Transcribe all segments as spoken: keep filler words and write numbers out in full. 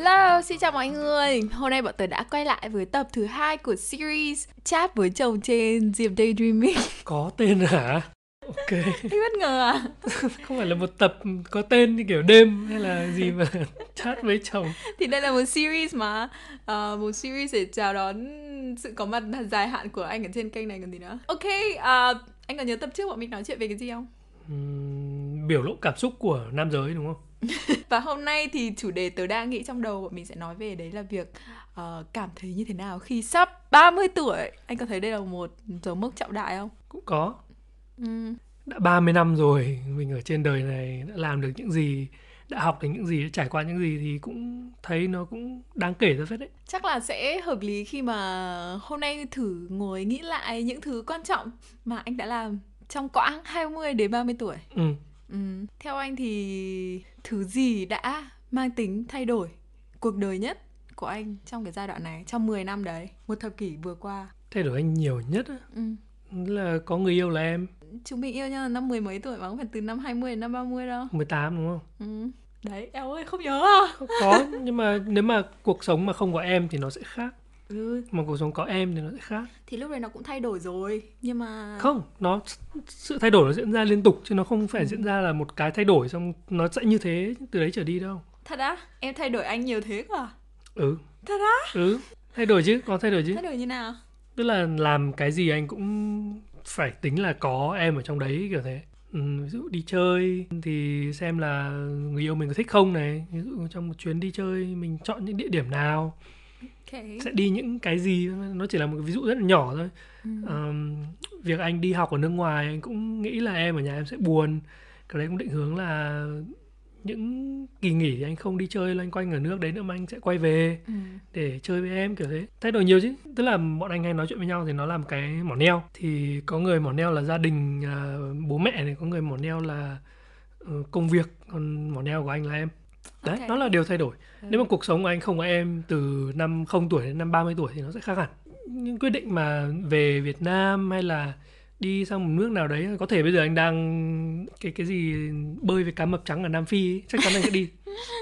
Hello, xin chào mọi người. Hôm nay bọn tớ đã quay lại với tập thứ hai của series Chat với chồng trên Diệp Daydreaming. Có tên hả? Ok. Anh bất ngờ à? Không phải là một tập có tên như kiểu đêm hay là gì mà chat với chồng. Thì đây là một series mà uh, một series để chào đón sự có mặt dài hạn của anh ở trên kênh này còn gì nữa. Ok, uh, anh còn nhớ tập trước bọn mình nói chuyện về cái gì không? Uhm, biểu lộ cảm xúc của nam giới đúng không? Và hôm nay thì chủ đề tớ đang nghĩ trong đầu bọn mình sẽ nói về đấy là việc uh, cảm thấy như thế nào khi sắp ba mươi tuổi. Anh có thấy đây là một dấu mốc trọng đại không? Cũng có. Ừ. Đã ba mươi năm rồi, mình ở trên đời này đã làm được những gì, đã học được những gì, đã trải qua những gì thì cũng thấy nó cũng đáng kể ra phết đấy. Chắc là sẽ hợp lý khi mà hôm nay thử ngồi nghĩ lại những thứ quan trọng mà anh đã làm trong quãng hai mươi đến ba mươi tuổi. Ừ. Ừ. Theo anh thì thứ gì đã mang tính thay đổi cuộc đời nhất của anh trong cái giai đoạn này, trong mười năm đấy, một thập kỷ vừa qua? Thay đổi anh nhiều nhất á, Ừ. là có người yêu là em. Chúng mình yêu nhau là năm mười mấy tuổi mà không phải từ năm hai mươi đến năm ba mươi đâu. mười tám đúng không? Ừ. Đấy, eo ơi, không nhớ à? Có, nhưng mà nếu mà cuộc sống mà không có em thì nó sẽ khác. Ừ. Mà cuộc sống có em thì nó sẽ khác. Thì lúc đấy nó cũng thay đổi rồi, nhưng mà... Không, nó sự thay đổi nó diễn ra liên tục chứ nó không phải Ừ. diễn ra là một cái thay đổi xong nó sẽ như thế từ đấy trở đi đâu. Thật á? Em thay đổi anh nhiều thế cơ à? Ừ. Thật á? Ừ, thay đổi chứ, có thay đổi chứ. Thay đổi như nào? Tức là làm cái gì anh cũng phải tính là có em ở trong đấy kiểu thế. Ừ, ví dụ đi chơi thì xem là người yêu mình có thích không này. Ví dụ trong một chuyến đi chơi mình chọn những địa điểm nào, Okay. sẽ đi những cái gì. Nó chỉ là một cái ví dụ rất là nhỏ thôi. Ừ. Um, việc anh đi học ở nước ngoài anh cũng nghĩ là em ở nhà em sẽ buồn. Cái đấy cũng định hướng là những kỳ nghỉ thì anh không đi chơi loanh quanh ở nước đấy nữa mà anh sẽ quay về Ừ. để chơi với em kiểu thế. Thay đổi nhiều chứ. Tức là bọn anh hay nói chuyện với nhau thì nó làm cái mỏ neo. Thì có người mỏ neo là gia đình, uh, bố mẹ này, có người mỏ neo là uh, công việc, còn mỏ neo của anh là em. Đấy, Okay. nó là điều thay đổi. Ừ. Nếu mà cuộc sống của anh không có em từ năm không tuổi đến năm ba mươi tuổi thì nó sẽ khác hẳn. Những quyết định mà về Việt Nam hay là đi sang một nước nào đấy, có thể bây giờ anh đang cái cái gì bơi với cá mập trắng ở Nam Phi ấy, chắc chắn anh sẽ đi.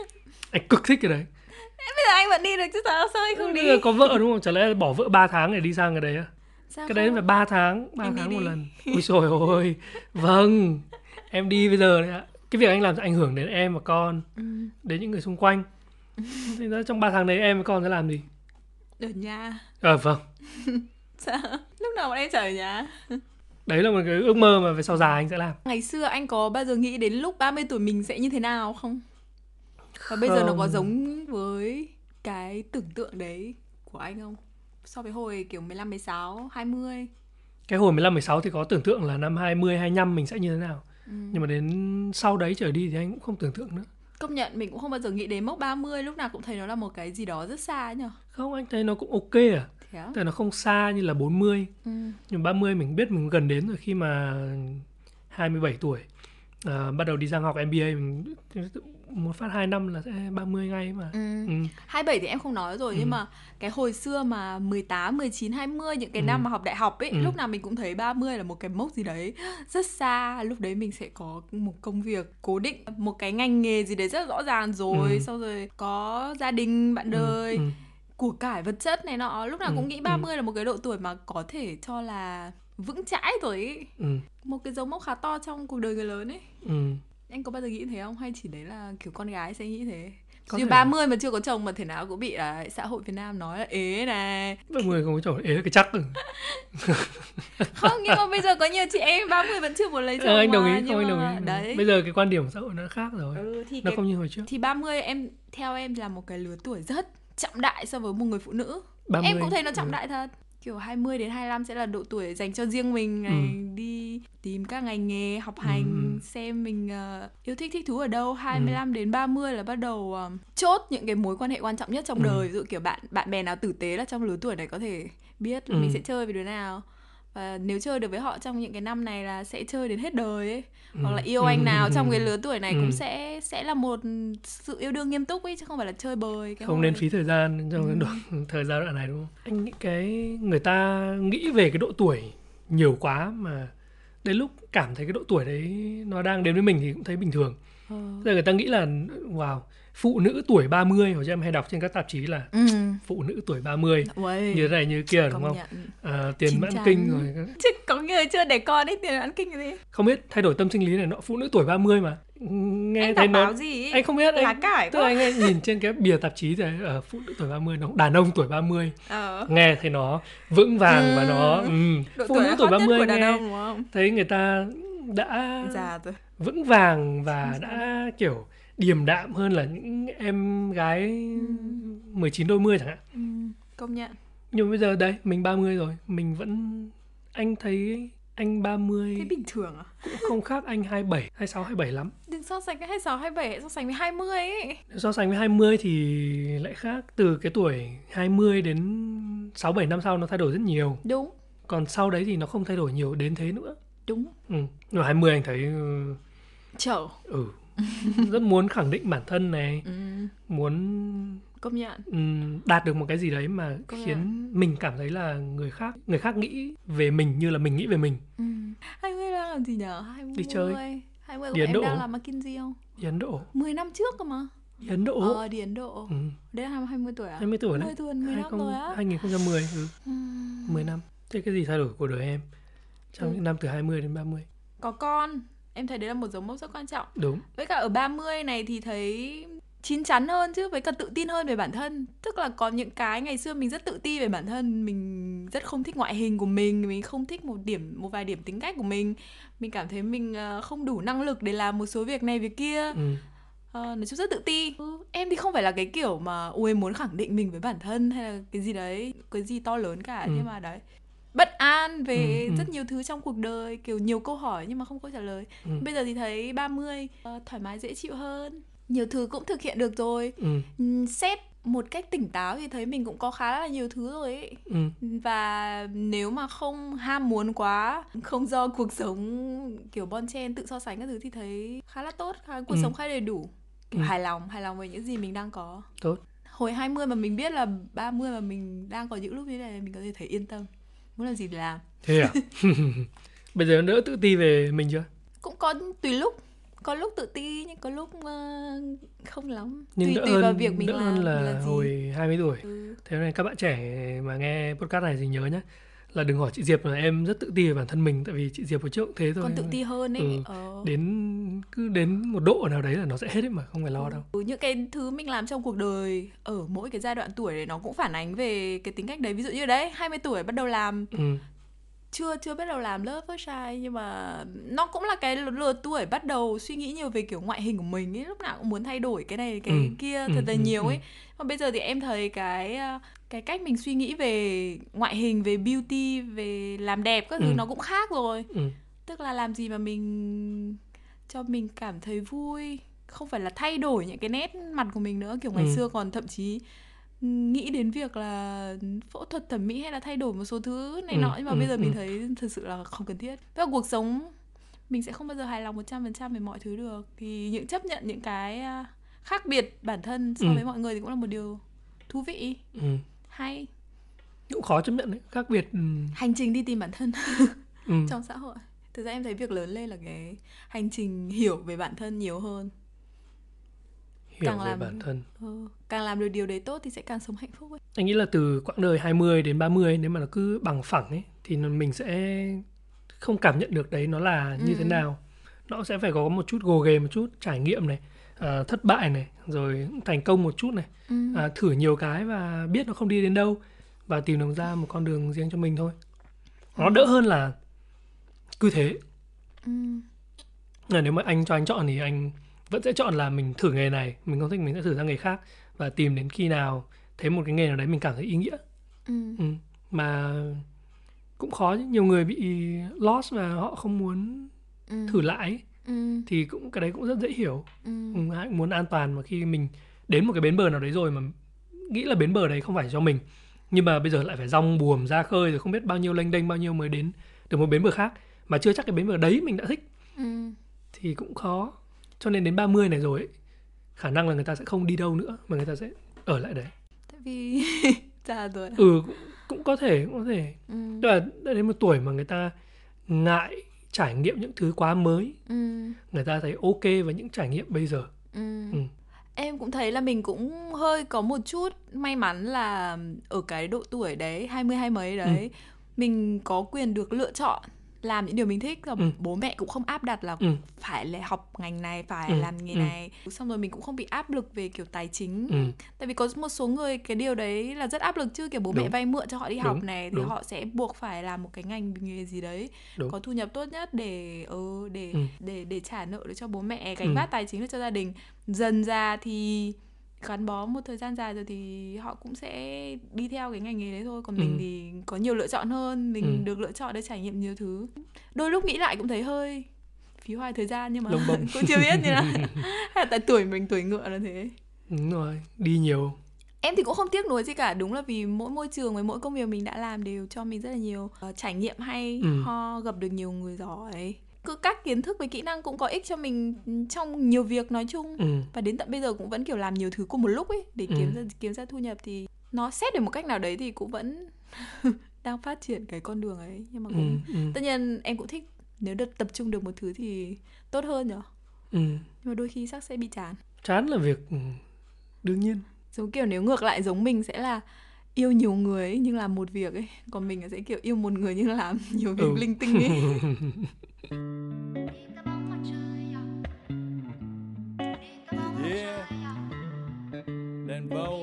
Anh cực thích cái đấy. Bây giờ anh vẫn đi được chứ sao? Sao anh không đi? Bây giờ có vợ đúng không? Chả lẽ bỏ vợ ba tháng để đi sang cái đấy à? Sao Cái không? đấy phải ba tháng, ba Anh đi tháng một đi. lần. Ôi trời ơi. Vâng. Em đi bây giờ đấy ạ. Cái việc anh làm sẽ ảnh hưởng đến em và con, Ừ. đến những người xung quanh. Thì ra trong ba tháng đấy em và con sẽ làm gì? Ở nhà. Ờ vâng. Sao? Lúc nào bọn em trở ở nhà? Đấy là một cái ước mơ mà về sau già anh sẽ làm. Ngày xưa anh có bao giờ nghĩ đến lúc ba mươi tuổi mình sẽ như thế nào không? Và bây giờ nó có giống với cái tưởng tượng đấy của anh không? So với hồi kiểu mười lăm, mười sáu, hai mươi. Cái hồi mười lăm, mười sáu thì có tưởng tượng là năm hai mươi, hai mươi lăm mình sẽ như thế nào. Ừ. Nhưng mà đến sau đấy trở đi thì anh cũng không tưởng tượng nữa. Công nhận mình cũng không bao giờ nghĩ đến mốc ba mươi, lúc nào cũng thấy nó là một cái gì đó rất xa nhỉ? Không, anh thấy nó cũng ok à. Thế á? Tại nó không xa như là bốn mươi. Ừ. Nhưng ba mươi mình biết mình gần đến rồi, khi mà hai mươi bảy tuổi à, bắt đầu đi sang học em bê a, mình một phát hai năm là sẽ ba mươi ngay mà. Ừ. Ừ. hai mươi bảy thì em không nói rồi, Ừ. nhưng mà cái hồi xưa mà mười tám, mười chín, hai mươi, những cái Ừ. năm mà học đại học ấy, Ừ. lúc nào mình cũng thấy ba mươi là một cái mốc gì đấy rất xa. Lúc đấy mình sẽ có một công việc cố định, một cái ngành nghề gì đấy rất rõ ràng rồi, Ừ. xong rồi có gia đình, bạn đời, Ừ. Ừ. của cải vật chất này nọ. Lúc nào Ừ. cũng nghĩ ba mươi Ừ. là một cái độ tuổi mà có thể cho là vững chãi rồi ấy. Ừ. Một cái dấu mốc khá to trong cuộc đời người lớn ấy. Ừ. Anh có bao giờ nghĩ thế không? Hay chỉ đấy là kiểu con gái sẽ nghĩ thế? Có Chứ thể ba là- mươi mà chưa có chồng mà thể nào cũng bị là xã hội Việt Nam nói là ế này. ba mươi không có chồng ế cái chắc. Không, nhưng mà bây giờ có nhiều chị em ba mươi vẫn chưa muốn lấy chồng Ờ, anh đồng mà, ý, nhưng không anh đồng mà ý. đấy. Bây giờ cái quan điểm của xã hội nó khác rồi. Ừ, thì Nó cái... không như hồi trước. Thì ba mươi em theo em là một cái lứa tuổi rất trọng đại so với một người phụ nữ. ba mươi, Em cũng thấy nó trọng ừ. đại thật. Kiểu hai mươi đến hai mươi lăm sẽ là độ tuổi dành cho riêng mình này, ừ. đi tìm các ngành nghề, học hành, ừ. xem mình uh, yêu thích thích thú ở đâu. Hai mươi lăm ừ. đến ba mươi là bắt đầu um, chốt những cái mối quan hệ quan trọng nhất trong ừ. đời. Ví dụ kiểu bạn bạn bè nào tử tế là trong lứa tuổi này có thể biết ừ. mình sẽ chơi với đứa nào. Và nếu chơi được với họ trong những cái năm này là sẽ chơi đến hết đời ấy. Ừ. Hoặc là yêu anh nào trong cái lứa tuổi này ừ. cũng sẽ sẽ là một sự yêu đương nghiêm túc ấy, chứ không phải là chơi bời. Cái không hồi... nên phí thời gian trong ừ. cái đoạn, thời gian đoạn này đúng không? Anh nghĩ cái người ta nghĩ về cái độ tuổi nhiều quá mà đến lúc cảm thấy cái độ tuổi đấy nó đang đến với mình thì cũng thấy bình thường. Ờ. Giờ người ta nghĩ là wow, phụ nữ tuổi ba mươi, hồi cho em hay đọc trên các tạp chí là Ừ. phụ nữ tuổi ba mươi Uầy, như thế này như kia đúng công không? nhận. À, tiền Chín mãn chắn. kinh rồi. Chứ có người chưa đẻ con ấy, tiền mãn kinh cái gì? Không biết thay đổi tâm sinh lý này nọ, phụ nữ tuổi ba mươi mà. Nghe Anh thấy đọc nó báo gì ấy? anh không biết, Lá anh cải tức quá. là anh hay nhìn trên cái bìa tạp chí thì ở phụ nữ tuổi ba mươi, nó đàn ông tuổi ba mươi. Ờ. Nghe thấy nó vững vàng Ừ. và nó um, Độ phụ tuổi nữ hot tuổi ba nhất mươi của đàn nghe ông đúng không? thấy người ta đã Già rồi. vững vàng và Không sao đã kiểu điềm đạm hơn là những em gái Ừ. mười chín đôi mươi chẳng hạn. Ừ. Công nhận. Nhưng mà bây giờ đây mình ba mươi rồi, mình vẫn, anh thấy anh ba mươi Thế bình thường à? cũng không khác anh hai mươi bảy, hai mươi sáu, hai mươi bảy lắm. Đừng so sánh cái hai mươi sáu, hai mươi bảy, so sánh với hai mươi ấy. So sánh với hai mươi thì lại khác. Từ cái tuổi hai mươi đến sáu bảy năm sau nó thay đổi rất nhiều. Đúng. Còn sau đấy thì nó không thay đổi nhiều đến thế nữa. Đúng. Ừ. Nhưng mà hai mươi anh thấy ừ, Chở. ừ rất muốn khẳng định bản thân này, Ừ. muốn Công nhận. um, đạt được một cái gì đấy mà Công khiến nhận. mình cảm thấy là người khác người khác nghĩ về mình như là mình nghĩ về mình. Ừ. hai mươi đang làm gì nhở? hai mươi. Đi chơi. hai mươi của Đi Ấn em Độ. đang làm McKinsey không? Đi Ấn Độ. mười năm trước cơ mà. Đi Ấn Độ. Ờ, đi Ấn Độ. Ừ. Đấy là hai mươi tuổi à? hai mươi tuổi đấy. mười tuổi, mười năm rồi á. hai nghìn không trăm mười, ừ. Ừ. mười năm. Thế cái gì thay đổi cuộc đời em trong Ừ. những năm từ hai mươi đến ba mươi? Có con. Em thấy đấy là một dấu mốc rất quan trọng. Đúng. Với cả ở ba mươi này thì thấy chín chắn hơn chứ, với cả tự tin hơn về bản thân. Tức là có những cái ngày xưa mình rất tự ti về bản thân, mình rất không thích ngoại hình của mình, mình không thích một điểm một vài điểm tính cách của mình, mình cảm thấy mình không đủ năng lực để làm một số việc này việc kia. Ừ. Ờ, nói chung rất tự ti. Ừ, em thì không phải là cái kiểu mà ui muốn khẳng định mình với bản thân hay là cái gì đấy, cái gì to lớn cả. Ừ. Nhưng mà đấy, bất an về Ừ, ừ. rất nhiều thứ trong cuộc đời, kiểu nhiều câu hỏi nhưng mà không có trả lời. Ừ. Bây giờ thì thấy ba mươi uh, thoải mái dễ chịu hơn, nhiều thứ cũng thực hiện được rồi. Ừ. Ừm, Xét một cách tỉnh táo thì thấy mình cũng có khá là nhiều thứ rồi ấy. Ừ. Và nếu mà không ham muốn quá, không do cuộc sống kiểu bon chen tự so sánh các thứ thì thấy khá là tốt, khá, cuộc Ừ. sống khá đầy đủ, kiểu Ừ. hài lòng, hài lòng với những gì mình đang có. Tốt. Hồi hai mươi mà mình biết là ba mươi mà mình đang có những lúc như thế này, mình có thể thấy yên tâm, muốn làm gì thì làm. Thế à? Bây giờ đỡ tự ti về mình chưa? Cũng có tùy lúc, có lúc tự ti nhưng có lúc uh, không lắm. Nhưng tùy đỡ tùy hơn, vào việc mình đỡ làm hơn là, là gì. hồi hai mươi tuổi. Ừ. Thế nên các bạn trẻ mà nghe podcast này thì nhớ nhé, là đừng hỏi chị Diệp là em rất tự ti về bản thân mình, tại vì chị Diệp hồi trước cũng thế thôi. Còn tự ti hơn ấy. Ừ. Ờ. Đến cứ đến một độ nào đấy là nó sẽ hết ấy mà, không phải lo Ừ. đâu. Những cái thứ mình làm trong cuộc đời ở mỗi cái giai đoạn tuổi này nó cũng phản ánh về cái tính cách đấy. Ví dụ như đấy, hai mươi tuổi bắt đầu làm, Ừ. chưa chưa bắt đầu làm lớp first try, nhưng mà nó cũng là cái lứa tuổi bắt đầu suy nghĩ nhiều về kiểu ngoại hình của mình ấy, lúc nào cũng muốn thay đổi cái này cái Ừ. kia Ừ. thật là Ừ. nhiều ấy. Ừ. Còn bây giờ thì em thấy cái cái cách mình suy nghĩ về ngoại hình, về beauty, về làm đẹp các thứ Ừ. nó cũng khác rồi. Ừ. Tức là làm gì mà mình cho mình cảm thấy vui, không phải là thay đổi những cái nét mặt của mình nữa. Kiểu ngày Ừ. xưa còn thậm chí nghĩ đến việc là phẫu thuật thẩm mỹ hay là thay đổi một số thứ này Ừ. nọ. Nhưng mà Ừ. bây giờ mình Ừ. thấy thực sự là không cần thiết. Với cuộc sống mình sẽ không bao giờ hài lòng một trăm phần trăm về mọi thứ được. Thì những chấp nhận những cái khác biệt bản thân so Ừ. với mọi người thì cũng là một điều thú vị, Ừ. hay. Cũng khó chấp nhận đấy, khác biệt. Ừ. Hành trình đi tìm bản thân Ừ. trong xã hội. Thực ra em thấy việc lớn lên là cái hành trình hiểu về bản thân nhiều hơn. Hiểu Càng về làm- bản thân. Ừ, càng làm được điều đấy tốt thì sẽ càng sống hạnh phúc ấy. Anh nghĩ là từ quãng đời hai mươi đến ba mươi, nếu mà nó cứ bằng phẳng ấy, thì mình sẽ không cảm nhận được đấy nó là như Ừ. thế nào. Nó sẽ phải có một chút gồ ghề, một chút trải nghiệm này, à, thất bại này, rồi thành công một chút này, Ừ. à, thử nhiều cái và biết nó không đi đến đâu và tìm được ra một con đường riêng cho mình thôi. Nó đỡ hơn là cứ thế. Ừ. Là nếu mà anh cho anh chọn thì anh vẫn sẽ chọn là mình thử nghề này, mình không thích mình sẽ thử sang nghề khác và tìm đến khi nào thấy một cái nghề nào đấy mình cảm thấy ý nghĩa. Ừ. Ừ. Mà cũng khó chứ, nhiều người bị lost và họ không muốn Ừ. thử lại ấy. Ừ. Thì cũng cái đấy cũng rất dễ hiểu. Ừ. Ừ, ai cũng muốn an toàn, mà khi mình đến một cái bến bờ nào đấy rồi mà nghĩ là bến bờ đấy không phải cho mình, nhưng mà bây giờ lại phải dong buồm ra khơi rồi không biết bao nhiêu lênh đênh bao nhiêu mới đến được một bến bờ khác, mà chưa chắc cái bến bờ đấy mình đã thích, Ừ. thì cũng khó. Cho nên đến ba mươi này rồi ấy, khả năng là người ta sẽ không đi đâu nữa mà người ta sẽ ở lại đấy. Tại vì già rồi à? Ừ, cũng, cũng có thể, cũng có thể. Ừ. Tức là đã đến một tuổi mà người ta ngại trải nghiệm những thứ quá mới. Ừ. Người ta thấy ok với những trải nghiệm bây giờ. Ừ. Ừ. Em cũng thấy là mình cũng hơi có một chút may mắn là ở cái độ tuổi đấy, hai mươi hai mấy đấy, ừ. mình có quyền được lựa chọn làm những điều mình thích. Rồi ừ. bố mẹ cũng không áp đặt là ừ. phải là học ngành này, phải ừ. làm nghề ừ. này. Xong rồi mình cũng không bị áp lực về kiểu tài chính. ừ. Tại vì có một số người cái điều đấy là rất áp lực chứ, kiểu bố đúng. mẹ vay mượn cho họ đi đúng. học này thì đúng. họ sẽ buộc phải làm một cái ngành nghề gì đấy đúng. có thu nhập tốt nhất để ừ, để, ừ. để để trả nợ được cho bố mẹ, gánh vác ừ. tài chính được cho gia đình. Dần ra thì gắn bó một thời gian dài rồi thì họ cũng sẽ đi theo cái ngành nghề đấy thôi. Còn ừ. mình thì có nhiều lựa chọn hơn, mình ừ. được lựa chọn để trải nghiệm nhiều thứ. Đôi lúc nghĩ lại cũng thấy hơi phí hoài thời gian, nhưng mà cũng chưa biết như nào. Hay là tại tuổi mình tuổi ngựa là thế. Đúng rồi, đi nhiều. Em thì cũng không tiếc nuối gì cả, đúng là vì mỗi môi trường với mỗi công việc mình đã làm đều cho mình rất là nhiều uh, trải nghiệm hay, ừ. ho gặp được nhiều người giỏi. Cứ các kiến thức với kỹ năng cũng có ích cho mình trong nhiều việc nói chung. ừ. Và đến tận bây giờ cũng vẫn kiểu làm nhiều thứ cùng một lúc ấy để ừ. kiếm ra kiếm ra thu nhập, thì nó xét được một cách nào đấy thì cũng vẫn đang phát triển cái con đường ấy. Nhưng mà cũng ừ. Ừ. tất nhiên em cũng thích nếu được tập trung được một thứ thì tốt hơn nhở. ừ. Nhưng mà đôi khi chắc sẽ bị chán. Chán là việc đương nhiên. Giống kiểu nếu ngược lại giống mình sẽ là yêu nhiều người ấy, nhưng làm một việc ấy. Còn mình sẽ kiểu yêu một người nhưng làm nhiều việc ừ. linh tinh ấy. Yeah, Đen Vâu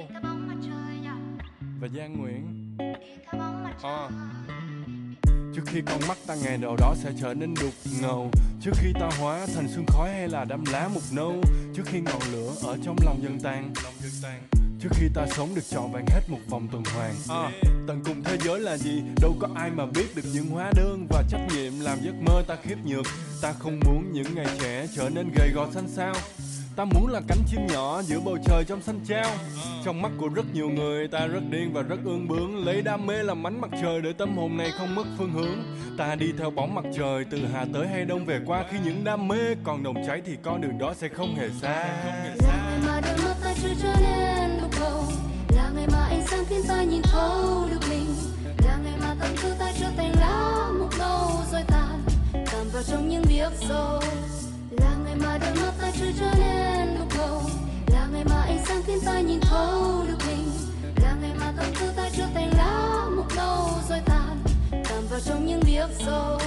và Giang Nguyễn. à. Trước khi con mắt ta ngày nào đó sẽ trở nên đục ngầu, trước khi ta hóa thành sương khói hay là đám lá mục nâu, trước khi ngọn lửa ở trong lòng dần tan, trước khi ta sống được trọn vẹn hết một vòng tuần hoàn. à, Tận cùng thế giới là gì? Đâu có ai mà biết được những hóa đơn và trách nhiệm làm giấc mơ ta khiếp nhược. Ta không muốn những ngày trẻ trở nên gầy gò xanh xao. Ta muốn là cánh chim nhỏ giữa bầu trời trong xanh chao. Trong mắt của rất nhiều người ta rất điên và rất ương bướng, lấy đam mê làm ánh mặt trời để tâm hồn này không mất phương hướng. Ta đi theo bóng mặt trời từ Hà tới hay Đông về qua, khi những đam mê còn nồng cháy thì con đường đó sẽ không hề xa. Là ngày mà đôi mắt ta chưa trở nên đục ngầu, là ngày mà ánh sáng khiến ta nhìn thấu được mình, là ngày mà tâm tư ta trở thành lá mục nâu rồi tàn tàn vào trong những viết sâu. Là ngày mà đôi mắt ta chưa trở nên đục ngầu, là ngày mà ánh sáng khiến ta nhìn thấu được mình, là ngày mà tâm tư ta trở thành lá mục nâu rồi tàn tàn vào trong những viết sâu.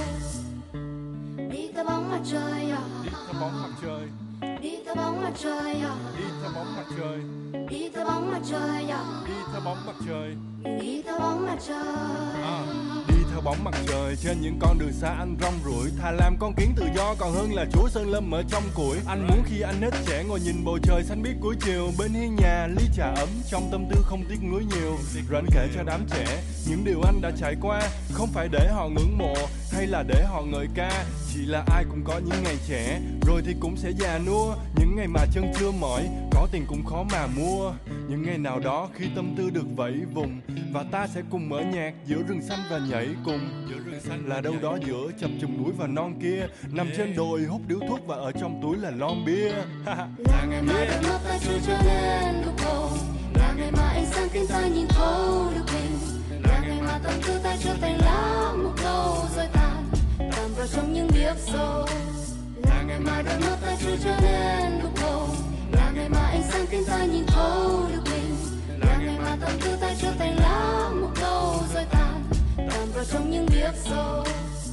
Đi theo bóng mặt trời, đi theo bóng mặt trời, đi theo bóng mặt trời, đi theo bóng mặt trời, đi theo bóng mặt trời, đi theo bóng mặt trời, đi theo bóng mặt trời. à, đi theo bóng mặt trời trên những con đường xa anh rong ruổi, thà làm con kiến tự do còn hơn là chúa sơn lâm ở trong củi. Anh muốn khi anh hết trẻ ngồi nhìn bầu trời xanh biếc cuối chiều, bên hiên nhà ly trà ấm trong tâm tư không tiếc nuối nhiều. Rồi anh kể cho đám trẻ những điều anh đã trải qua, không phải để họ ngưỡng mộ hay là để họ ngợi ca, chỉ là ai cũng có những ngày trẻ rồi thì cũng sẽ già nua. Những ngày mà chân chưa mỏi, có tiền cũng khó mà mua. Những ngày nào đó khi tâm tư được vẫy vùng, và ta sẽ cùng mở nhạc giữa rừng xanh và nhảy cùng. Là đâu đó giữa chập trùng núi và non kia, nằm trên đồi hút điếu thuốc và ở trong túi là lon bia. Là ngày mà đôi mắt ta chưa trở nên đục ngầu, là ngày mà ánh sáng khiến ta nhìn thấu được mình, là ngày mà tâm tư ta trở thành lá mục nâu rồi tàn tàn vào trong những viết sâu. Là ngày mà đôi mắt ta chưa trở nên đục ngầu, là ngày mà ánh sáng khiến ta nhìn thấu được mình, là ngày mà tâm tư ta trở thành lá mục nâu rồi tàn tàn vào trong những viết sâu.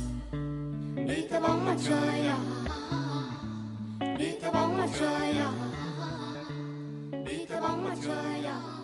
Đi theo bóng mặt trời, đi theo bóng mặt trời, đi theo bóng mặt trời,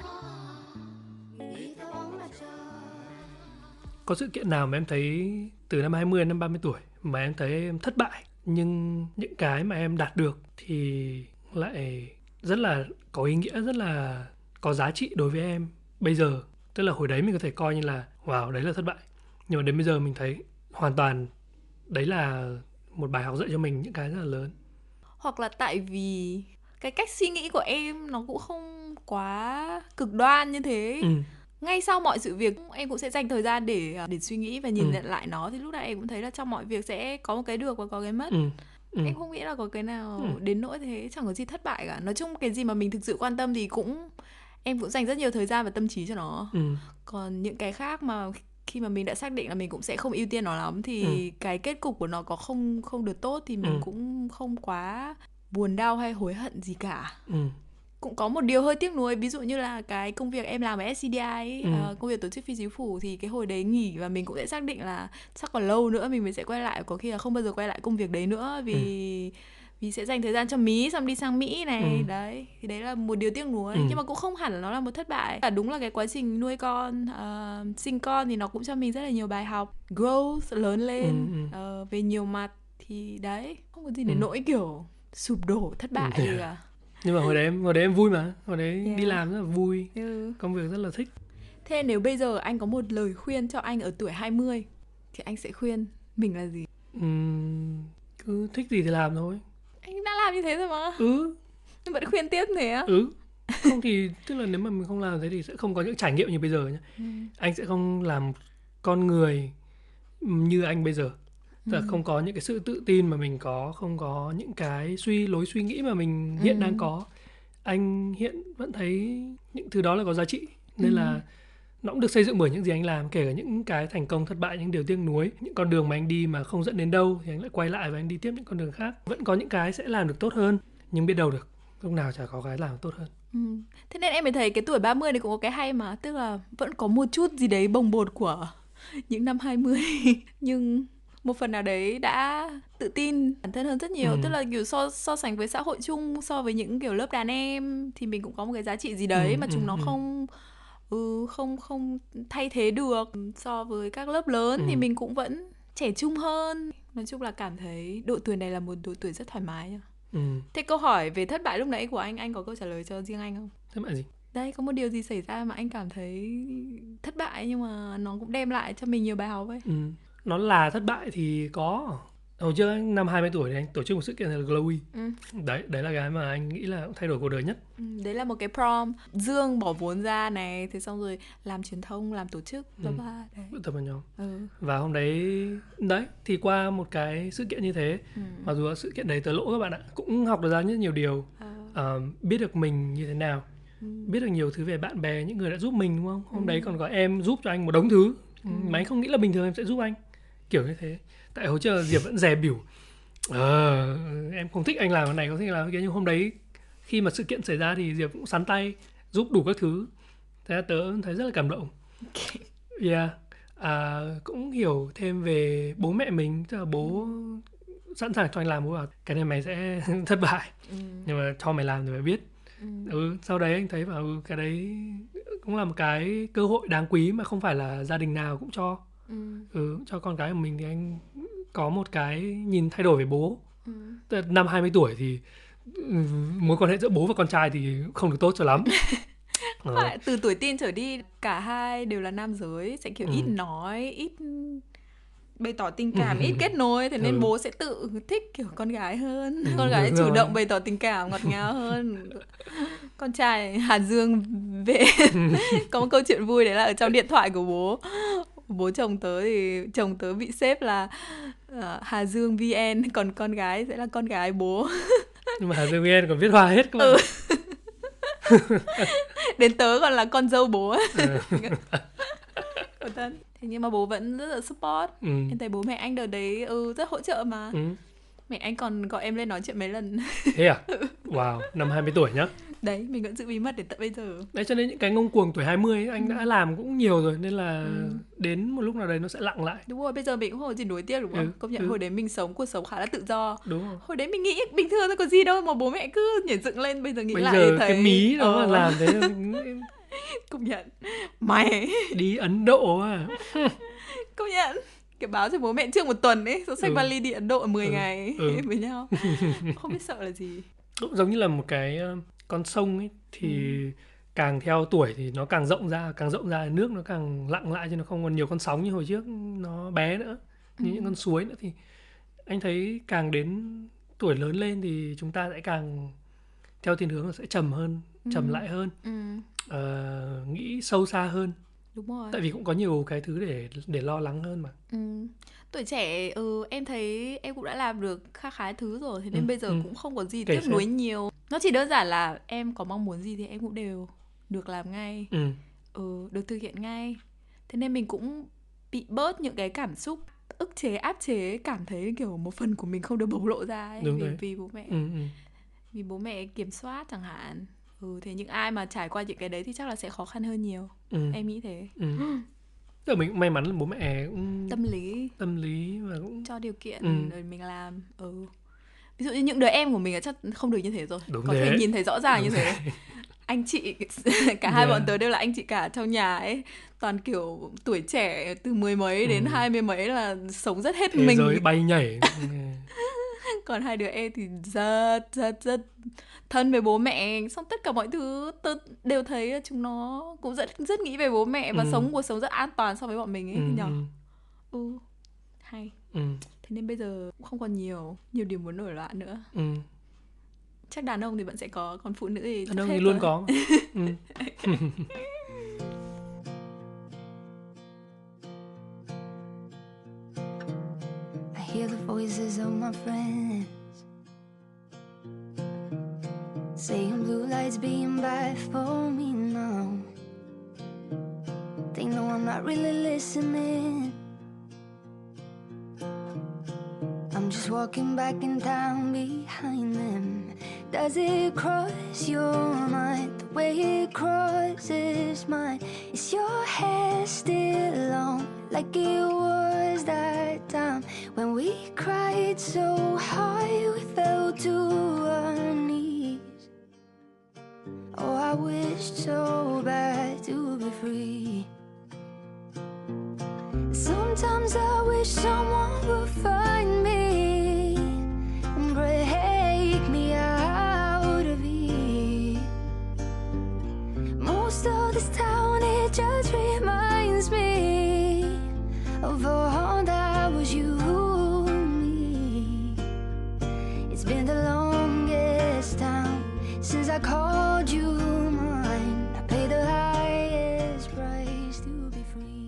đi theo bóng mặt trời. Có sự kiện nào mà em thấy từ năm hai mươi đến năm ba mươi tuổi mà em thấy em thất bại, nhưng những cái mà em đạt được thì lại rất là có ý nghĩa, rất là có giá trị đối với em bây giờ? Tức là hồi đấy mình có thể coi như là wow, đấy là thất bại, nhưng mà đến bây giờ mình thấy hoàn toàn đấy là một bài học dạy cho mình những cái rất là lớn. Hoặc là tại vì cái cách suy nghĩ của em nó cũng không quá cực đoan như thế. ừ. Ngay sau mọi sự việc em cũng sẽ dành thời gian để để suy nghĩ và nhìn ừ. nhận lại nó, thì lúc này em cũng thấy là trong mọi việc sẽ có một cái được và có cái mất. ừ. Ừ. Em không nghĩ là có cái nào ừ. đến nỗi thế, chẳng có gì thất bại cả. Nói chung cái gì mà mình thực sự quan tâm thì cũng em cũng dành rất nhiều thời gian và tâm trí cho nó. ừ. Còn những cái khác mà khi mà mình đã xác định là mình cũng sẽ không ưu tiên nó lắm thì ừ. cái kết cục của nó có không không được tốt thì mình ừ. cũng không quá buồn đau hay hối hận gì cả. Ừ. Cũng có một điều hơi tiếc nuối, ví dụ như là cái công việc em làm ở ét xê đê i ấy, ừ. uh, công việc tổ chức phi chính phủ, thì cái hồi đấy nghỉ và mình cũng sẽ xác định là chắc còn lâu nữa mình mới sẽ quay lại, có khi là không bao giờ quay lại công việc đấy nữa vì ừ. vì sẽ dành thời gian cho Mỹ, xong đi sang Mỹ này. ừ. Đấy, thì đấy là một điều tiếc nuối. ừ. Nhưng mà cũng không hẳn là nó là một thất bại. Và đúng là cái quá trình nuôi con, uh, sinh con thì nó cũng cho mình rất là nhiều bài học, growth, lớn lên ừ. uh, về nhiều mặt. Thì đấy, không có gì để ừ. nỗi kiểu sụp đổ, thất bại gì cả. Nhưng mà hồi đấy em hồi đấy em vui mà, hồi đấy yeah. đi làm rất là vui, ừ. công việc rất là thích. Thế nếu bây giờ anh có một lời khuyên cho anh ở tuổi hai mươi thì anh sẽ khuyên mình là gì? Uhm, cứ thích gì thì làm thôi. Anh đã làm như thế rồi mà. Ừ. Nhưng vẫn khuyên tiếp thế á? Ừ. Không thì tức là nếu mà mình không làm thế thì sẽ không có những trải nghiệm như bây giờ nhá. ừ. Anh sẽ không làm con người như anh bây giờ. Tức là ừ. không có những cái sự tự tin mà mình có, không có những cái suy lối suy nghĩ mà mình hiện ừ. đang có. Anh hiện vẫn thấy những thứ đó là có giá trị. Nên ừ. là nó cũng được xây dựng bởi những gì anh làm, kể cả những cái thành công, thất bại, những điều tiếc nuối, những con đường mà anh đi mà không dẫn đến đâu thì anh lại quay lại và anh đi tiếp những con đường khác. Vẫn có những cái sẽ làm được tốt hơn, nhưng biết đâu được, lúc nào chả có cái làm tốt hơn. ừ. Thế nên em mới thấy cái tuổi ba mươi này cũng có cái hay mà, tức là vẫn có một chút gì đấy bồng bột của những năm hai mươi nhưng một phần nào đấy đã tự tin bản thân hơn rất nhiều. ừ. Tức là kiểu so, so sánh với xã hội chung, so với những kiểu lớp đàn em thì mình cũng có một cái giá trị gì đấy ừ, mà chúng ừ, nó ừ. không ừ, không không thay thế được. So với các lớp lớn ừ. thì mình cũng vẫn trẻ trung hơn. Nói chung là cảm thấy độ tuổi này là một độ tuổi rất thoải mái. ừ. Thế câu hỏi về thất bại lúc nãy của anh, anh có câu trả lời cho riêng anh không? Thất bại gì? Đây, có một điều gì xảy ra mà anh cảm thấy thất bại nhưng mà nó cũng đem lại cho mình nhiều bài học ấy. ừ. Nó là thất bại thì có. Hồi trước năm hai mươi tuổi thì anh tổ chức một sự kiện là Glowy. ừ. Đấy, đấy là cái mà anh nghĩ là thay đổi cuộc đời nhất. ừ, Đấy là một cái prom. Dương bỏ vốn ra này, thế xong rồi làm truyền thông, làm tổ chức, ừ. tập vào nhóm. ừ. Và hôm đấy, đấy, thì qua một cái sự kiện như thế, ừ. mặc dù sự kiện đấy tớ lỗ các bạn ạ, cũng học được ra rất nhiều điều. ừ. uh, Biết được mình như thế nào, ừ. biết được nhiều thứ về bạn bè, những người đã giúp mình, đúng không? Hôm ừ. đấy còn có em giúp cho anh một đống thứ ừ. mà anh không nghĩ là bình thường em sẽ giúp anh, kiểu như thế. Tại hồi trước Diệp vẫn dè bỉu, ờ, em không thích anh làm cái này, không thích làm cái kia, nhưng hôm đấy khi mà sự kiện xảy ra thì Diệp cũng sắn tay giúp đủ các thứ. Thế tớ thấy rất là cảm động. Yeah. À, cũng hiểu thêm về bố mẹ mình, tức là bố sẵn sàng cho anh làm, bố bảo cái này mày sẽ thất bại, ừ. nhưng mà cho mày làm thì mày biết. ừ. Ừ, sau đấy anh thấy vào cái đấy cũng là một cái cơ hội đáng quý mà không phải là gia đình nào cũng cho. ừ. Ừ, cho con cái của mình thì anh có một cái nhìn thay đổi về bố. ừ. Tức là năm hai mươi tuổi thì mối quan hệ giữa bố và con trai thì không được tốt cho lắm. ừ. Từ tuổi teen trở đi, cả hai đều là nam giới, sẽ kiểu ừ. ít nói, ít bày tỏ tình cảm, ít kết nối, thế nên ừ. bố sẽ tự thích kiểu con gái hơn. ừ, Con gái chủ rồi. động bày tỏ tình cảm, ngọt ngào hơn. Con trai Hà Dương về có một câu chuyện vui, đấy là ở trong điện thoại của bố bố chồng tớ thì chồng tớ bị xếp là uh, Hà Dương vê en, còn con gái sẽ là con gái bố. Nhưng mà Hà Dương vê en còn viết hoa hết các bạn. ừ. Đến tớ còn là con dâu bố. Thế nhưng mà bố vẫn rất là support. ừ. Em thấy bố mẹ anh đợt đấy ừ, rất hỗ trợ mà. ừ. Mẹ anh còn gọi em lên nói chuyện mấy lần. Thế à? Wow, năm hai mươi tuổi nhá. Đấy, mình vẫn giữ bí mật đến tận bây giờ. Đấy, cho nên những cái ngông cuồng tuổi hai mươi ấy, anh ừ. đã làm cũng nhiều rồi, nên là ừ. đến một lúc nào đấy nó sẽ lặng lại. Đúng rồi, bây giờ mình cũng không có gì nuối tiếc, đúng không? Ừ. Công nhận ừ. hồi đấy mình sống cuộc sống khá là tự do. Đúng rồi. Hồi đấy mình nghĩ bình thường thôi, có gì đâu mà bố mẹ cứ nhảy dựng lên. Bây giờ nghĩ bây lại giờ thấy cái mí đó ờ. làm thế. Công nhận. Mày đi Ấn Độ à. Công nhận. Kiểu báo cho bố mẹ trước một tuần ấy, xong xách ừ. vali đi Ấn Độ mười ừ. ngày ừ. với nhau. Không biết sợ là gì. Cũng giống như là một cái con sông ấy, thì ừ. càng theo tuổi thì nó càng rộng ra, càng rộng ra nước nó càng lặng lại, chứ nó không còn nhiều con sóng như hồi trước nó bé nữa, như ừ. những con suối nữa. Thì anh thấy càng đến tuổi lớn lên thì chúng ta sẽ càng theo thiên hướng là sẽ trầm hơn, trầm ừ. lại hơn, ừ. uh, nghĩ sâu xa hơn. Đúng rồi. Tại vì cũng có nhiều cái thứ để để lo lắng hơn mà. Ừ. Tuổi trẻ ừ, em thấy em cũng đã làm được khá khá thứ rồi, thế nên ừ, bây giờ ừ. cũng không có gì tiếc nuối nhiều. Nó chỉ đơn giản là em có mong muốn gì thì em cũng đều được làm ngay, ừ. Ừ, được thực hiện ngay. Thế nên mình cũng bị bớt những cái cảm xúc ức chế, áp chế, cảm thấy kiểu một phần của mình không được bộc lộ ra ấy, Đúng vì, rồi. vì bố mẹ. Ừ, ừ. Vì bố mẹ kiểm soát chẳng hạn. Ừ, thế những ai mà trải qua những cái đấy thì chắc là sẽ khó khăn hơn nhiều. Ừ. Em nghĩ thế. Ừ. Tức là mình cũng may mắn là bố mẹ cũng Tâm lý tâm lý và cũng cho điều kiện Ừ. rồi mình làm. Ừ. Ví dụ như những đứa em của mình chắc không được như thế rồi. Đúng Có thế. thể nhìn thấy rõ ràng Đúng như thế. Anh chị, cả hai Yeah. bọn tớ đều là anh chị cả trong nhà ấy. Toàn kiểu tuổi trẻ từ mười mấy đến Ừ. hai mươi mấy là sống rất hết thế mình. giới bay nhảy. Còn hai đứa em thì rất rất rất thân với bố mẹ. Xong tất cả mọi thứ tớ đều thấy chúng nó cũng rất rất nghĩ về bố mẹ. Và Ừ. sống cuộc sống rất an toàn so với bọn mình ấy. Ừ, Nhờ. ừ, Ừ. Hay. ừ, Thế nên bây giờ cũng không còn nhiều Nhiều điều muốn nổi loạn nữa. ừ. Chắc đàn ông thì vẫn sẽ có. Còn phụ nữ thì Đàn chắc ông hết thì luôn rồi. có mà. Ừ. I hear the voices of my friends saying blue lights being bad for me now. They know I'm not really listening. I'm just walking back in town behind them. Does it cross your mind the way it crosses mine? Is your hair still long like it was that time when we cried so hard we fell to our knees? Oh, I wish so bad to be free. Sometimes I wish someone would find me and break me out of here. Most of this town, it just reminds me of all that was you and me. It's been the longest time since I called you mine. I paid the highest price to be free.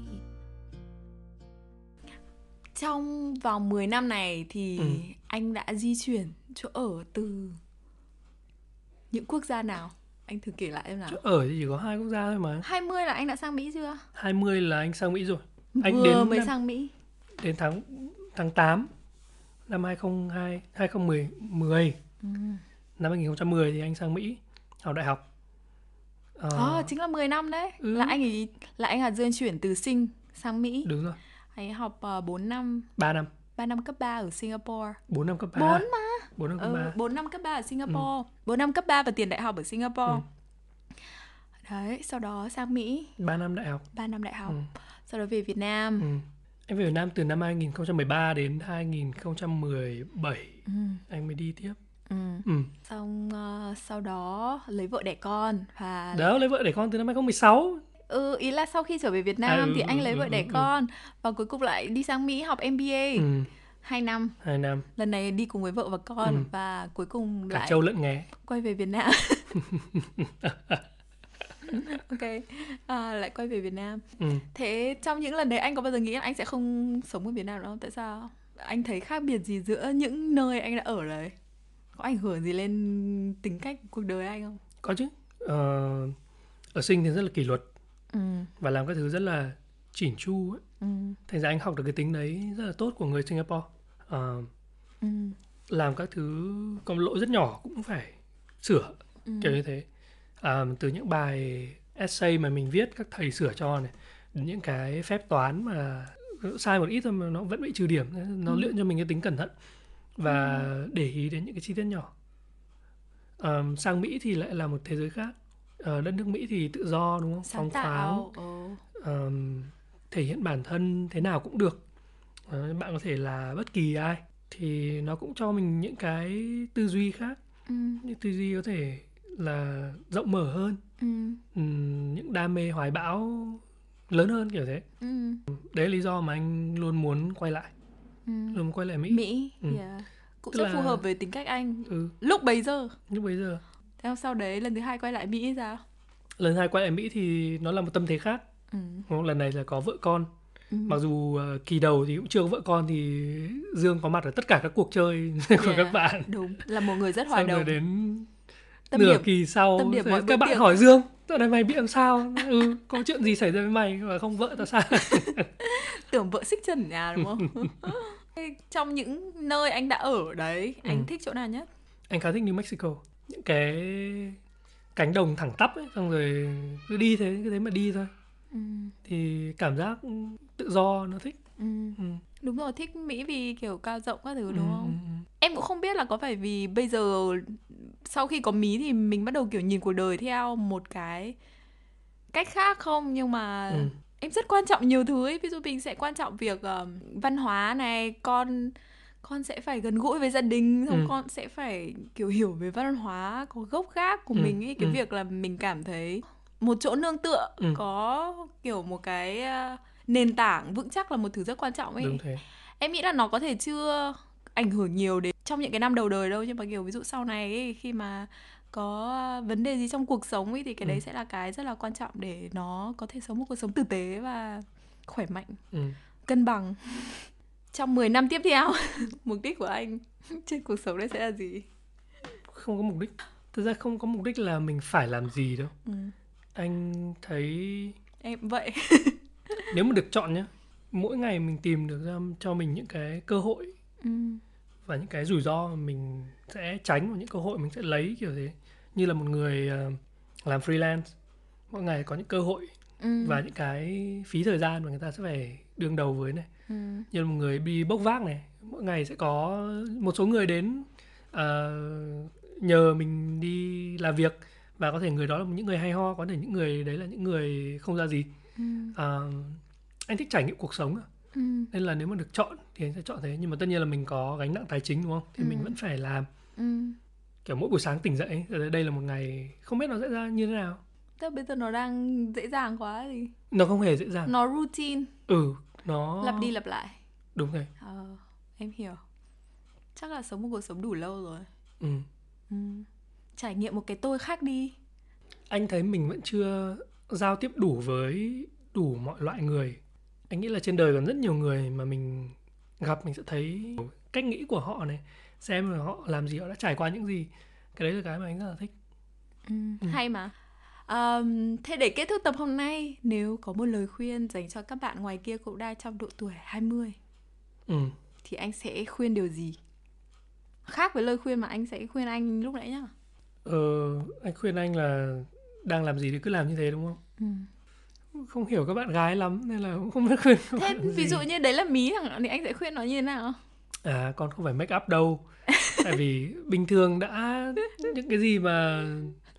Trong vòng mười năm này thì Ừ. anh đã di chuyển chỗ ở từ những quốc gia nào? Anh thử kể lại em nào. Chỗ ở thì chỉ có hai quốc gia thôi mà. hai mươi là anh đã sang Mỹ chưa? hai mươi là anh sang Mỹ rồi. Anh Vừa đến mới năm, sang Mỹ. đến tháng tháng tám năm hai không hai hai không một không. Ừ. Năm hai không một không thì anh sang Mỹ học đại học. Ờ, Ờ, chính là mười năm đấy. Ừ. Là anh ấy là anh là di chuyển từ Sing sang Mỹ. đúng rồi. Anh ấy học uh, bốn năm, ba năm. ba năm cấp ba ở Singapore. bốn năm cấp ba. bốn mà. bốn năm cấp Ừ, ba. bốn năm cấp ba ở Singapore. bốn năm cấp ba và tiền đại học ở Singapore. Ừ. Đấy, sau đó sang Mỹ, ba năm đại học. ba năm đại học. Ừ. Sau đó về Việt Nam. Ừ. Anh về Việt Nam từ năm hai không một ba đến hai không một bảy. Ừ. Anh mới đi tiếp. Ừ. Ừ. Xong uh, sau đó lấy vợ đẻ con và Đó, lấy vợ đẻ con từ năm hai không một sáu. ừ, ý là sau khi trở về Việt Nam À, ừ, thì anh ừ, lấy ừ, vợ đẻ ừ, ừ. con và cuối cùng lại đi sang Mỹ học em bê a Ừ. hai năm. hai năm. Lần này đi cùng với vợ và con. Ừ. Và cuối cùng Cả lại trâu lẫn nghé. quay về Việt Nam. Ok, à, lại quay về Việt Nam. Ừ. Thế trong những lần đấy anh có bao giờ nghĩ anh sẽ không sống ở Việt Nam nữa không? Tại sao? Anh thấy khác biệt gì giữa những nơi anh đã ở đấy? Có ảnh hưởng gì lên tính cách cuộc đời anh không? Có chứ. Ờ, ở Sinh thì rất là kỷ luật Ừ. và làm các thứ rất là chỉn chu ấy. Ừ. Thành ra anh học được cái tính đấy rất là tốt của người Singapore. Ờ, Ừ. làm các thứ có lỗi rất nhỏ cũng phải sửa, Ừ. kiểu như thế. À, từ những bài essay mà mình viết các thầy sửa cho này, đến những cái phép toán mà sai một ít thôi mà nó vẫn bị trừ điểm, nó Ừ. luyện cho mình cái tính cẩn thận và để ý đến những cái chi tiết nhỏ. À, sang Mỹ thì lại là một thế giới khác. Ờ, đất nước Mỹ thì tự do, đúng không? Sáng Phóng khoáng, tạo. Ừ. ờ, thể hiện bản thân thế nào cũng được. Ờ, bạn có thể là bất kỳ ai, thì nó cũng cho mình những cái tư duy khác, Ừ. những tư duy có thể là rộng mở hơn, Ừ. ừm, những đam mê hoài bão lớn hơn, kiểu thế. Ừ. Đấy là lý do mà anh luôn muốn quay lại, Ừ. luôn muốn quay lại Mỹ. Mỹ. Ừ. Yeah. Cũng Tức rất là- phù hợp với tính cách anh Ừ, lúc bấy giờ. nhưng bây giờ Thế sau đấy lần thứ hai quay lại Mỹ sao? lần hai quay lại Mỹ thì nó là một tâm thế khác. Ừ. Đúng không? Lần này là có vợ con. Ừ. Mặc dù ờ, kỳ đầu thì cũng chưa có vợ con thì Dương có mặt ở tất cả các cuộc chơi của Yeah, các bạn. đúng, là một người rất hòa Xong rồi đồng. đến Tâm nửa điểm, kỳ sau tâm điểm rồi mọi các bữa bạn tiệc. hỏi Dương, dạo này mày bị làm sao? Ừ, có chuyện gì xảy ra với mày mà không vợ tao sao? Tưởng vợ xích chân ở nhà đúng không? Trong những nơi anh đã ở đấy, anh Ừ. thích chỗ nào nhất? Anh khá thích New Mexico. Những cái cánh đồng thẳng tắp ấy, xong rồi cứ đi thế, cứ thế mà đi thôi. Ừ. Thì cảm giác tự do, nó thích. Ừ. Ừ. Đúng rồi, thích Mỹ vì kiểu cao rộng các thứ Ừ, đúng không? ừ, ừ. Em cũng không biết là có phải vì bây giờ sau khi có Mỹ thì mình bắt đầu kiểu nhìn cuộc đời theo một cái cách khác không? Nhưng mà Ừ. em rất quan trọng nhiều thứ ấy. Ví dụ mình sẽ quan trọng việc um, văn hóa này, con con sẽ phải gần gũi với gia đình, xong Ừ. con sẽ phải kiểu hiểu về văn hóa có gốc gác của Ừ. mình ấy. Cái Ừ. việc là mình cảm thấy một chỗ nương tựa, Ừ. có kiểu một cái uh, nền tảng vững chắc là một thứ rất quan trọng ấy. Đúng thế. Em nghĩ là nó có thể chưa ảnh hưởng nhiều đến trong những cái năm đầu đời đâu, nhưng mà kiểu ví dụ sau này ấy, khi mà có vấn đề gì trong cuộc sống ấy thì cái Ừ. đấy sẽ là cái rất là quan trọng để nó có thể sống một cuộc sống tử tế và khỏe mạnh, Ừ. cân bằng. Trong mười năm tiếp theo, mục đích của anh trên cuộc sống đấy sẽ là gì? Không có mục đích. Thực ra không có mục đích là mình phải làm gì đâu. Ừ. Anh thấy Em vậy. nếu mà được chọn nhá, mỗi ngày mình tìm được ra cho mình những cái cơ hội Ừ. và những cái rủi ro mà mình sẽ tránh, và những cơ hội mình sẽ lấy, kiểu thế. Như là một người uh, làm freelance, mỗi ngày có những cơ hội Ừ. và những cái phí thời gian mà người ta sẽ phải đương đầu với này. Ừ. Như là một người đi bốc vác này, mỗi ngày sẽ có một số người đến uh, nhờ mình đi làm việc, và có thể người đó là những người hay ho, có thể những người đấy là những người không ra gì. Ừ. Uh, anh thích trải nghiệm cuộc sống, Ừ. nên là nếu mà được chọn thì anh sẽ chọn thế. Nhưng mà tất nhiên là mình có gánh nặng tài chính đúng không, thì Ừ. mình vẫn phải làm. Ừ. Kiểu mỗi buổi sáng tỉnh dậy, đây là một ngày không biết nó sẽ ra như thế nào. Tức bây giờ nó đang dễ dàng quá thì Nó không hề dễ dàng. nó routine. Ừ, nó lặp đi lặp lại. Đúng rồi. Ờ, em hiểu. Chắc là sống một cuộc sống đủ lâu rồi. Ừ. Ừ. Trải nghiệm một cái tôi khác đi. Anh thấy mình vẫn chưa giao tiếp đủ với đủ mọi loại người. Anh nghĩ là trên đời còn rất nhiều người mà mình gặp, mình sẽ thấy cách nghĩ của họ này, xem là họ làm gì, họ đã trải qua những gì. Cái đấy là cái mà anh rất là thích. Ừ. Ừ. Hay mà. Um, thế để kết thúc tập hôm nay, nếu có một lời khuyên dành cho các bạn ngoài kia cũng đang trong độ tuổi hai mươi, Ừ. thì anh sẽ khuyên điều gì? Khác với lời khuyên mà anh sẽ khuyên anh lúc nãy nhá. Ờ, anh khuyên anh là đang làm gì thì cứ làm như thế đúng không? Ừ. Không hiểu các bạn gái lắm nên là cũng không biết khuyên các Thế bạn ví gì. dụ như đấy là Mí chẳng hạn thì anh sẽ khuyên nó như thế nào? À, con không phải make up đâu. Tại vì bình thường đã những cái gì mà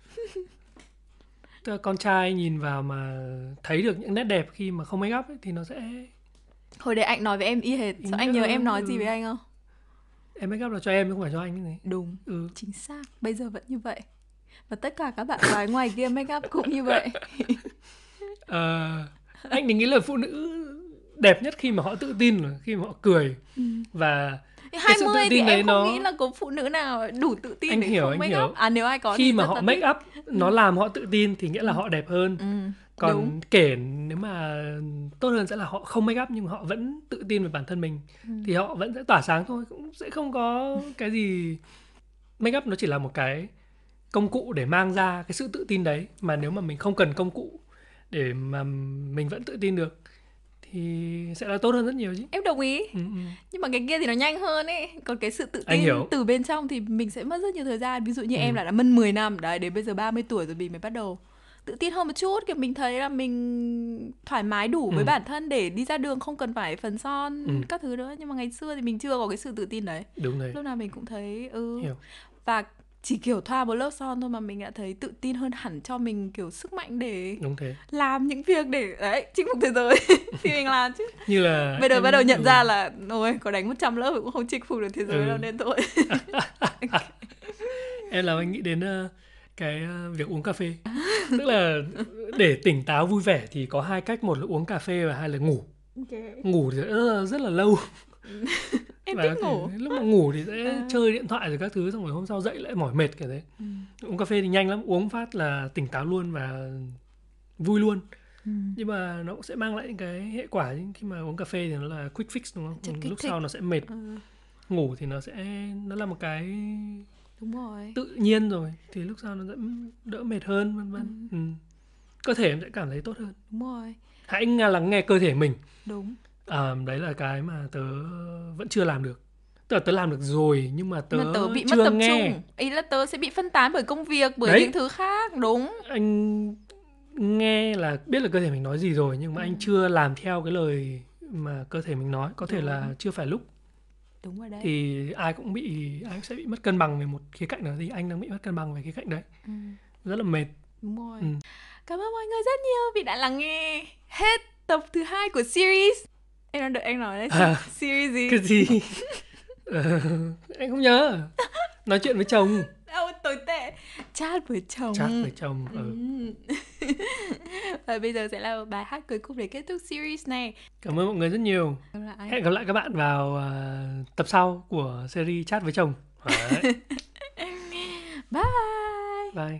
con trai nhìn vào mà thấy được những nét đẹp khi mà không make up ấy, thì nó sẽ... Hồi đấy anh nói với em y hệt. Sao anh nhớ em nói gì ừ. với anh không? Em make up là cho em chứ không phải cho anh như thế. Đúng, Ừ. chính xác. Bây giờ vẫn như vậy. Và tất cả các bạn gái ngoài kia make up cũng như vậy. à, Anh thì nghĩ là phụ nữ đẹp nhất khi mà họ tự tin, khi mà họ cười. Ừ. Và hai mươi thì em không nó... nghĩ là có phụ nữ nào đủ tự tin anh để hiểu, không anh make hiểu. up. À nếu ai có khi thì mà rất họ là make thích. up nó ừ. làm họ tự tin thì nghĩa là ừ. họ đẹp hơn. Ừ. Còn Đúng. kể nếu mà tốt hơn sẽ là họ không make up nhưng họ vẫn tự tin về bản thân mình. Ừ. Thì họ vẫn sẽ tỏa sáng thôi, cũng sẽ không có cái gì. Make up nó chỉ là một cái công cụ để mang ra cái sự tự tin đấy. Mà nếu mà mình không cần công cụ để mà mình vẫn tự tin được thì sẽ là tốt hơn rất nhiều chứ. Em đồng ý. ừ, ừ. Nhưng mà cái kia thì nó nhanh hơn ấy. Còn cái sự tự tin từ bên trong thì mình sẽ mất rất nhiều thời gian. Ví dụ như ừ. em là đã mất mười năm đấy, đến bây giờ ba mươi tuổi rồi mình mới bắt đầu tự tin hơn một chút. Kiểu mình thấy là mình thoải mái đủ ừ. với bản thân để đi ra đường, không cần phải phấn son ừ. các thứ nữa. Nhưng mà ngày xưa thì mình chưa có cái sự tự tin đấy. Đúng rồi. Lúc nào mình cũng thấy ừ. Hiểu. Và chỉ kiểu thoa một lớp son thôi mà mình đã thấy tự tin hơn hẳn, cho mình kiểu sức mạnh để Đúng thế. làm những việc để đấy chinh phục thế giới. Thì mình làm chứ. Như là bây giờ em... bắt đầu nhận ừ. ra là ôi có đánh một trăm lớp cũng không chinh phục được thế giới ừ. đâu, nên thôi. Em làm anh nghĩ đến uh, cái uh, việc uống cà phê. Tức là để tỉnh táo vui vẻ thì có hai cách, một là uống cà phê và hai là ngủ. Okay. Ngủ thì rất, rất là lâu. Em thích ngủ. Lúc mà ngủ thì sẽ à. chơi điện thoại rồi các thứ, xong rồi hôm sau dậy lại mỏi mệt kiểu thế. ừ. Uống cà phê thì nhanh lắm, uống phát là tỉnh táo luôn và vui luôn. ừ. Nhưng mà nó cũng sẽ mang lại những cái hệ quả. Khi mà uống cà phê thì nó là quick fix đúng không? Lúc thích. Sau nó sẽ mệt. ừ. Ngủ thì nó sẽ nó là một cái Đúng rồi. tự nhiên rồi thì lúc sau nó sẽ đỡ mệt hơn, vân vân. Ừ. Ừ. Cơ thể em sẽ cảm thấy tốt hơn. Đúng rồi. Hãy lắng nghe cơ thể mình. Đúng. À, đấy là cái mà tớ vẫn chưa làm được. Tức là tớ làm được rồi nhưng mà tớ, mà tớ bị chưa mất tập nghe. trung. Ý là tớ sẽ bị phân tán bởi công việc, bởi Đấy. những thứ khác. Đúng. Anh nghe là biết là cơ thể mình nói gì rồi, nhưng mà ừ. anh chưa làm theo cái lời mà cơ thể mình nói. Có thể Đúng. là chưa phải lúc. Đúng rồi đấy. Thì ai cũng bị, ai cũng sẽ bị mất cân bằng về một khía cạnh nào thì anh đang bị mất cân bằng về khía cạnh đấy. Ừ. Rất là mệt. Đúng rồi. Ừ. Cảm ơn mọi người rất nhiều vì đã lắng nghe hết tập thứ hai của series. Em đang đợi anh nói đấy. À, series gì? Cái gì? ờ, anh không nhớ. Nói chuyện với chồng. Đâu, tồi tệ. Chat với chồng. Chat với chồng. Ừ. Và bây giờ sẽ là bài hát cuối cùng để kết thúc series này. Cảm ơn mọi người rất nhiều. Hẹn gặp lại các bạn vào uh, tập sau của series Chat với chồng. Bye. Bye.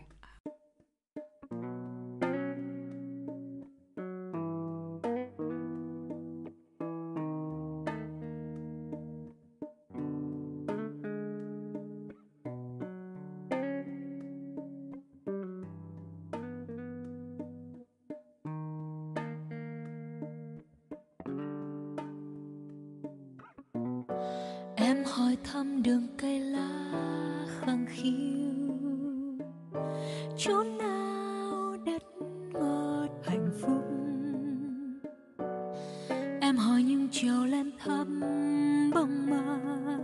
Em hỏi thăm đường cây lá khăng khiu, chỗ nào đất ngọt hạnh phúc. Em hỏi những chiều lên thăm bông mơ,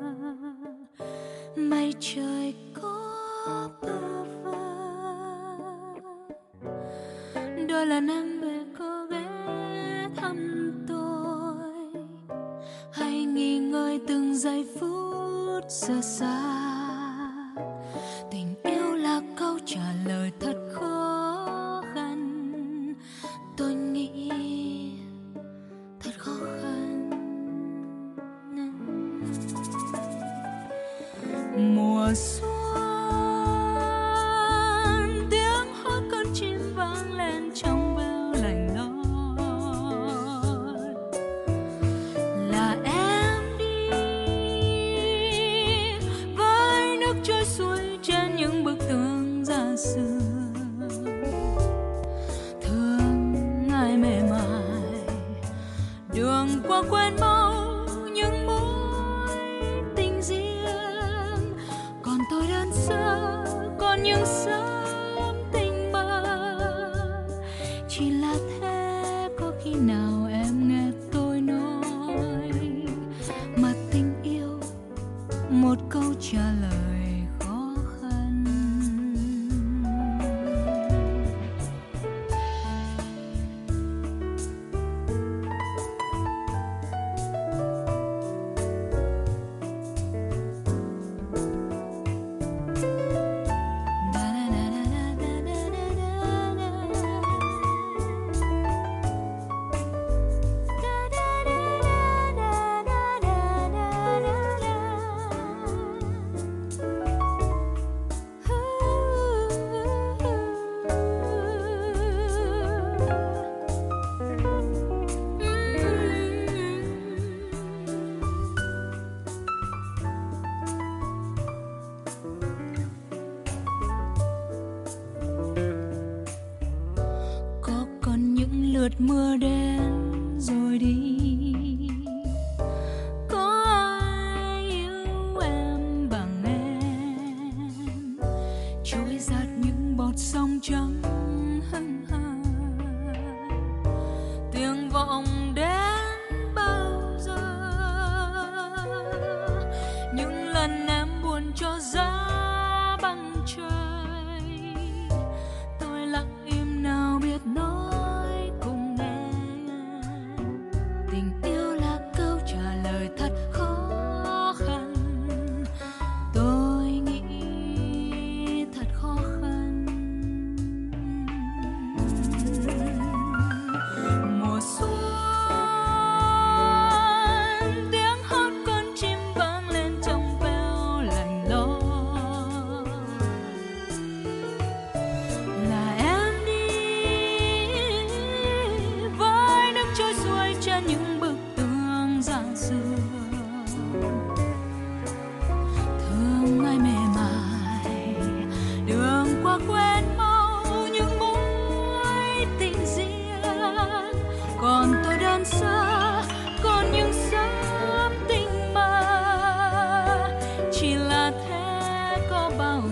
mây trời có bơ vơ. Đôi lần em về có ghé thăm tôi, hay nghỉ ngơi từng giây phút giờ xa. Tình yêu là câu trả lời thật khó khăn, tôi nghĩ thật khó khăn. Mùa xuân tiếng hót con chim vang lên trong veo lạnh lót, là em đi với nước trôi xuôi trên những bức tường gia xưa. Thương ai mê mải đường qua quen mau những mối tình riêng, còn tôi đơn sơ còn những sớm tình mơ. Chỉ là thế, có khi nào em nghe tôi nói mà tình yêu một câu trả lời khó khăn. Có còn những lượt mưa đến rồi đi, có ai yêu em bằng em, trôi dạt những bọt sóng trắng hân hờ. Tiếng vọng đến bao giờ, những lần em buồn cho giá băng trời, tôi lặng im nào biết nói cùng em. Tình yêu là câu trả lời thật khó khăn, tôi nghĩ thật khó khăn.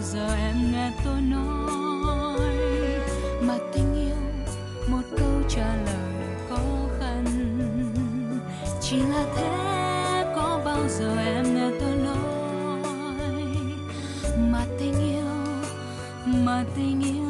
giờ em nghe tôi nói, mà tình yêu một câu trả lời khó khăn. Chỉ là thế, có bao giờ em nghe tôi nói, mà tình yêu, mà tình yêu